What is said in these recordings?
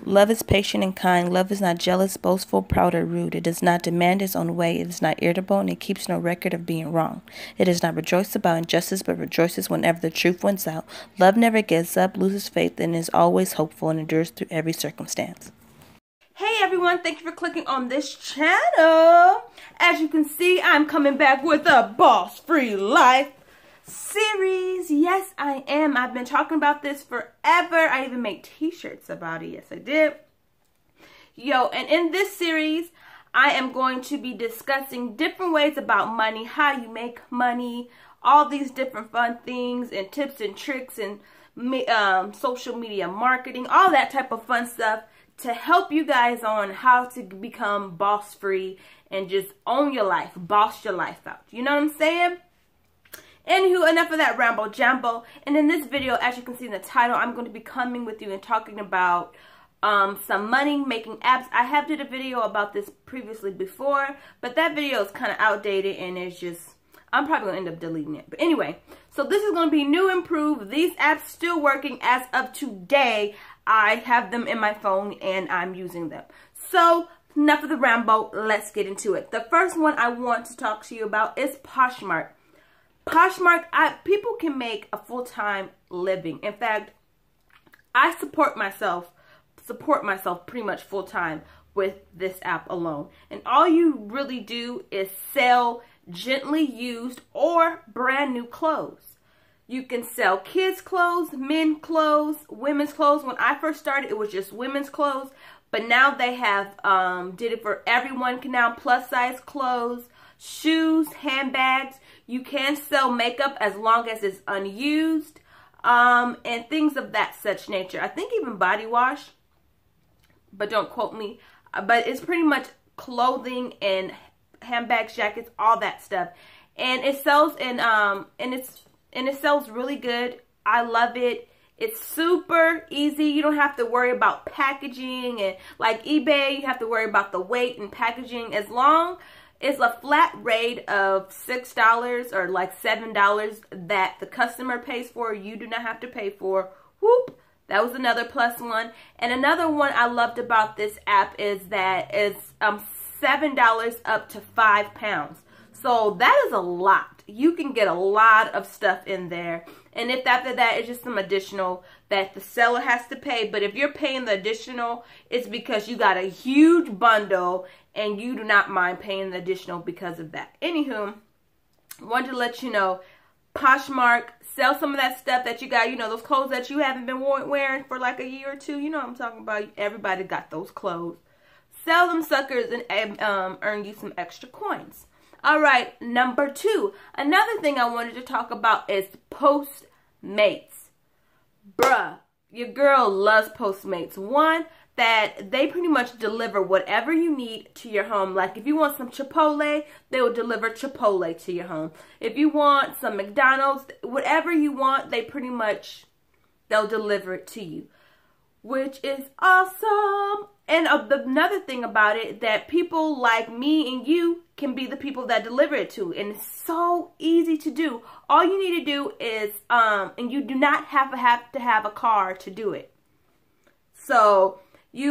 Love is patient and kind. Love is not jealous, boastful, proud, or rude. It does not demand its own way. It is not irritable, and it keeps no record of being wrong. It does not rejoice about injustice, but rejoices whenever the truth wins out. Love never gives up, loses faith, and is always hopeful and endures through every circumstance. Hey everyone, thank you for clicking on this channel. As you can see, I'm coming back with a Boss Free Life series. Yes, I am. I've been talking about this forever. I even made t-shirts about it. Yes, I did. And in this series, I am going to be discussing different ways about money, how you make money, all these different fun things and tips and tricks and social media marketing, all that type of fun stuff to help you guys on how to become boss free and just own your life, boss your life out. You know what I'm saying? Anywho, enough of that ramble jamble. And in this video, as you can see in the title, I'm going to be coming with you and talking about some money making apps. I have did a video about this previously before, but that video is kind of outdated and it's just, I'm probably going to end up deleting it. But anyway, so this is going to be new, improved. These apps still working as of today. I have them in my phone and I'm using them. So enough of the ramble. Let's get into it. The first one I want to talk to you about is POSHMARK. POSHMARK, people can make a full-time living. In fact, I support myself pretty much full-time with this app alone. And all you really do is sell gently used or brand new clothes. You can sell kids' clothes, men's clothes, women's clothes. When I first started, it was just women's clothes. But now they have did it for everyone can now, plus-size clothes, shoes, handbags. You can sell makeup as long as it's unused, and things of that such nature. I think even body wash, but don't quote me. But it's pretty much clothing and handbags, jackets, all that stuff. And it sells and it sells really good. I love it. It's super easy. You don't have to worry about packaging, and like eBay, you have to worry about the weight and packaging. As long it's a flat rate of $6 or like $7 that the customer pays for, you do not have to pay for. Whoop! That was another plus one. And another one I loved about this app is that it's $7 up to £5. So that is a lot. You can get a lot of stuff in there. And if after that, it's just some additional that the seller has to pay. But if you're paying the additional, it's because you got a huge bundle and you do not mind paying the additional because of that. Anywho, wanted to let you know, POSHMARK, sell some of that stuff that you got, those clothes that you haven't been wearing for like a year or two. You know what I'm talking about. Everybody got those clothes. Sell them suckers and earn you some extra coins. All right, number 2. Another thing I wanted to talk about is POSTMATES. Bruh, your girl loves POSTMATES. One, that they pretty much deliver whatever you need to your home. Like if you want some Chipotle, they will deliver Chipotle to your home. If you want some McDonald's, whatever you want, they'll deliver it to you, which is awesome. And another thing about it, that people like me and you can be the people that deliver it to. And it's so easy to do. All you need to do is, and you do not have to have a car to do it. So you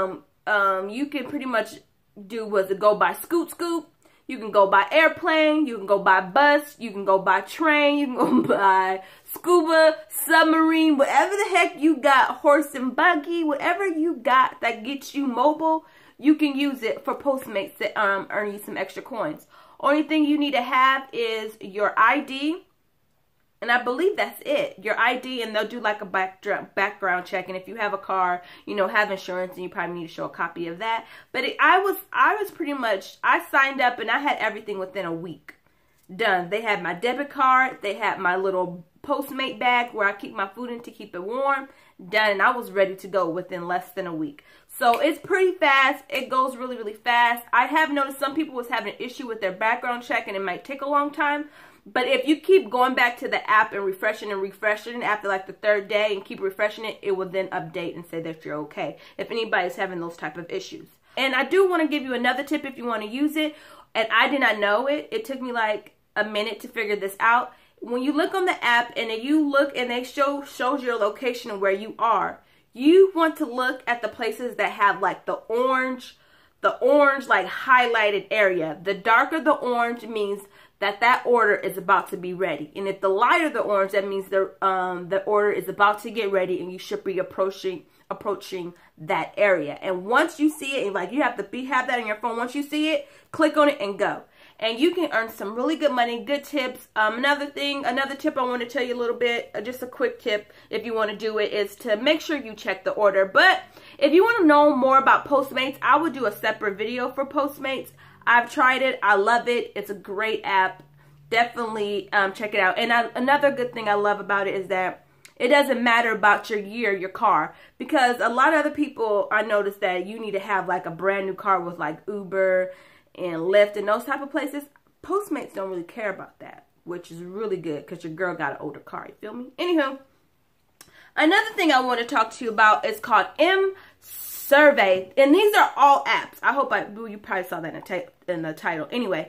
can pretty much go by Scoop. You can go by airplane, you can go by bus, you can go by train, you can go by scuba, submarine, whatever the heck you got, horse and buggy, whatever you got that gets you mobile, you can use it for POSTMATES to earn you some extra coins. Only thing you need to have is your ID, and I believe that's it. Your ID, and they'll do like a background check. And if you have a car, have insurance, and you probably need to show a copy of that. But I was pretty much, I signed up and I had everything within a week done. They had my debit card. They had my little Postmate bag where I keep my food in to keep it warm. Done, and I was ready to go within less than a week. So it's pretty fast. It goes really, really fast. I have noticed some people was having an issue with their background check, and it might take a long time. But if you keep going back to the app and refreshing after like the 3rd day and keep refreshing it, it will then update and say that you're okay if anybody's having those type of issues. And I do want to give you another tip if you want to use it. And I did not know it. It took me like a minute to figure this out. When you look on the app and you look and they shows your location of where you are, you want to look at the places that have like the orange like highlighted area. The darker the orange means that order is about to be ready. And if the lighter the orange, that means the order is about to get ready and you should be approaching that area. And once you see it, and like you have that on your phone, once you see it, click on it and go. And you can earn some really good money, good tips. Another tip I want to tell you a little bit, just a quick tip if you want to do it, is to make sure you check the order. But if you want to know more about Postmates, I would do a separate video for Postmates. I've tried it. I love it. It's a great app. Definitely check it out. And another good thing I love about it is that it doesn't matter about your year, your car. Because a lot of other people, I noticed that you need to have like a brand new car with like Uber and Lyft and those type of places. Postmates don't really care about that, which is really good because your girl got an older car. You feel me? Anywho, another thing I want to talk to you about is called Survey, and these are all apps. I hope you probably saw that in the title. Anyway,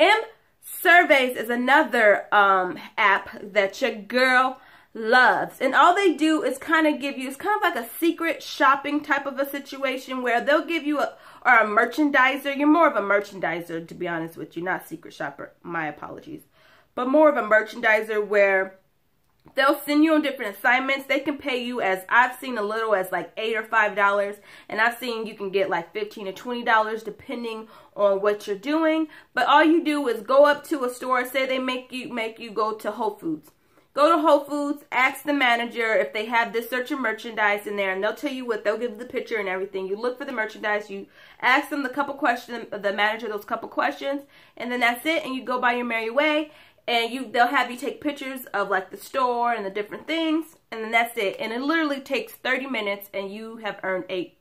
Surveys is another app that your girl loves, and all they do is kind of give you, it's kind of like a secret shopping type of a situation where they'll give you a merchandiser. You're more of a merchandiser, to be honest with you, not secret shopper. My apologies, but more of a merchandiser where they'll send you on different assignments. They can pay you, as I've seen, a little as like $8 or $5, and I've seen you can get like $15 or $20 depending on what you're doing. But all you do is go up to a store. Say they make you go to Whole Foods. Go to Whole Foods, ask the manager if they have this certain merchandise in there, and they'll tell you what. They'll give you the picture and everything. You look for the merchandise, you ask them the manager those couple questions, and then that's it, and you go by your merry way. And they'll have you take pictures of like the store and the different things, and then that's it. And it literally takes 30 minutes, and you have earned $8,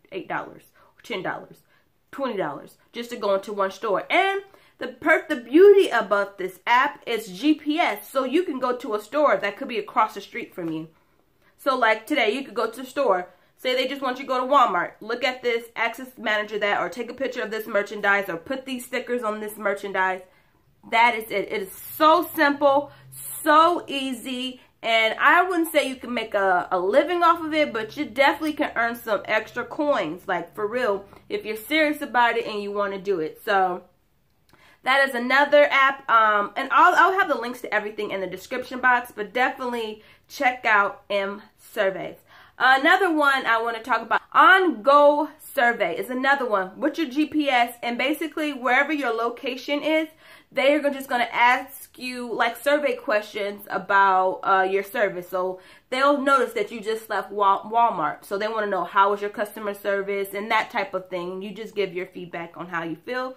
$10, $20 just to go into one store. And the beauty about this app is GPS, so you can go to a store that could be across the street from you. So like today, you could go to the store. Say they just want you to go to Walmart. Look at this, access manager that, or take a picture of this merchandise, or put these stickers on this merchandise. That is it. It is so simple, so easy, and I wouldn't say you can make a living off of it, but you definitely can earn some extra coins, like for real, if you're serious about it and you want to do it. So that is another app, and I'll have the links to everything in the description box, but definitely check out Surveys. Another one I want to talk about, On-Go Survey is another one with your GPS, and basically wherever your location is, they are just going to ask you like survey questions about your service. So they'll notice that you just left Walmart, so they want to know how was your customer service and that type of thing. You just give your feedback on how you feel.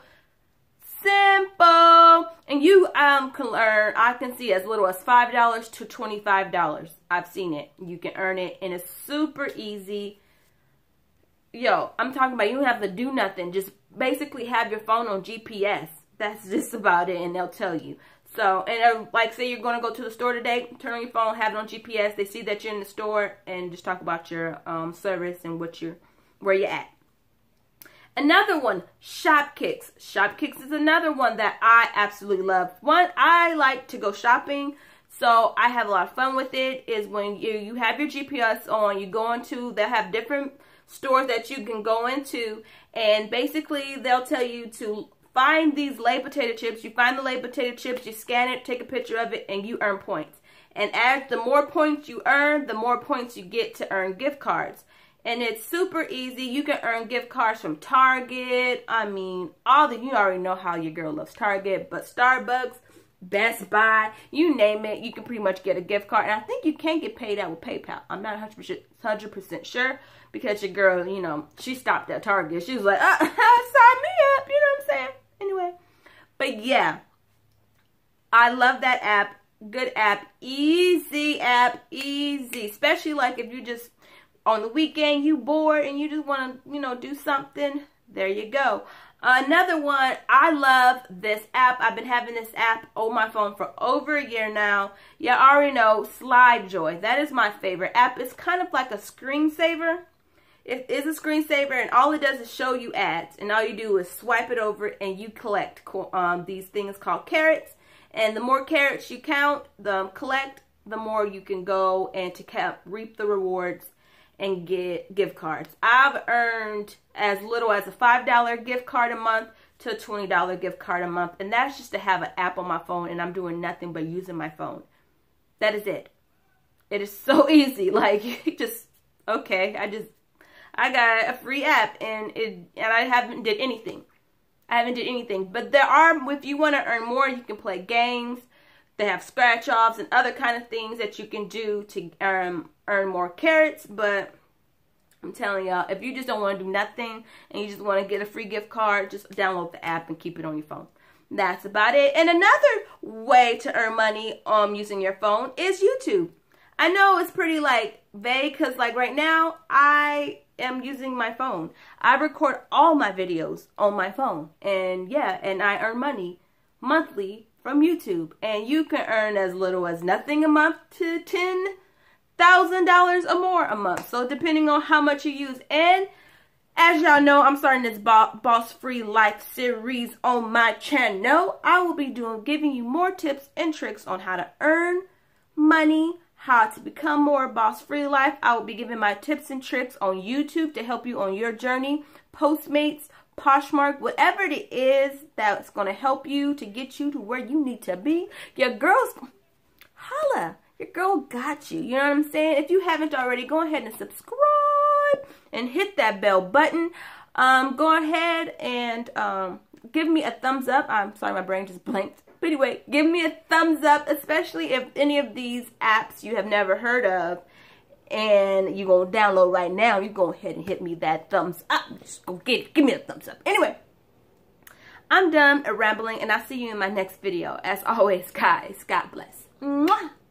Simple. And you can earn, I can see as little as $5 to $25. I've seen it. You can earn it, and it's super easy. Yo, I'm talking about you don't have to do nothing. Just basically have your phone on GPS. That's just about it, and they'll tell you. So, and like say you're going to go to the store today, turn on your phone, have it on GPS. They see that you're in the store, and just talk about your service and where you're at. Another one, Shopkicks. Shopkicks is another one that I absolutely love. One, I like to go shopping, so I have a lot of fun with it, is when you have your GPS on, you go into, they'll have different stores that you can go into, and basically they'll tell you to find these laid potato chips. You find the laid potato chips, you scan it, take a picture of it, and you earn points. And as the more points you earn, the more points you get to earn gift cards. And it's super easy. You can earn gift cards from Target. I mean, you already know how your girl loves Target, but Starbucks, Best Buy, you name it, you can pretty much get a gift card. And I think you can get paid out with PayPal. I'm not 100% sure, because your girl, you know, she stopped at Target. She was like, sign me up, you know what I'm saying? Anyway, but yeah, I love that app. Good app, easy, especially like if you just on the weekend you bored and you just want to, you know, do something. There you go. Another one, I love this app. I've been having this app on my phone for over a year now. You already know, Slidejoy. That is my favorite app. It's kind of like a screensaver. It is a screensaver, and all it does is show you ads, and all you do is swipe it over and you collect these things called carrots. And the more carrots you collect, the more you can go and reap the rewards and get gift cards. I've earned as little as a $5 gift card a month to a $20 gift card a month. And that's just to have an app on my phone and I'm doing nothing but using my phone. That is it. It is so easy. Like, just, okay, I got a free app and I haven't did anything. But there are, if you want to earn more, you can play games. They have scratch offs and other kind of things that you can do to earn more carrots. But I'm telling y'all, if you just don't want to do nothing and you just want to get a free gift card, just download the app and keep it on your phone. That's about it. And another way to earn money using your phone is YouTube. I know it's pretty like vague because like right now I am using my phone. I record all my videos on my phone, and yeah, and I earn money monthly from YouTube. And you can earn as little as nothing a month to $10,000 or more a month. So depending on how much you use. And as y'all know, I'm starting this Boss Free Life series on my channel. I will be giving you more tips and tricks on how to earn money, how to become more boss free life. I will be giving my tips and tricks on YouTube to help you on your journey. Postmates, POSHMARK, whatever it is that's going to help you to get you to where you need to be. Your girl's, holla, your girl got you. You know what I'm saying? If you haven't already, go ahead and subscribe and hit that bell button. Go ahead and give me a thumbs up. I'm sorry, my brain just blanked. But anyway, give me a thumbs up, especially if any of these apps you have never heard of and you're going to download right now. You go ahead and hit me that thumbs up. Just go get it. Give me a thumbs up. Anyway, I'm done rambling and I'll see you in my next video. As always, guys, God bless. Mwah!